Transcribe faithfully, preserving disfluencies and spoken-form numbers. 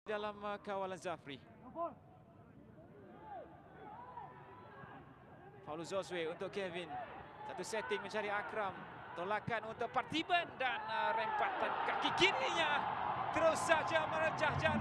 dalam uh, kawalan Zafri. Paulo Zoswe untuk Kevin. Satu setting mencari Akram. Tolakan untuk Parthiban dan uh, rempatan kaki kirinya terus saja merejah jarak.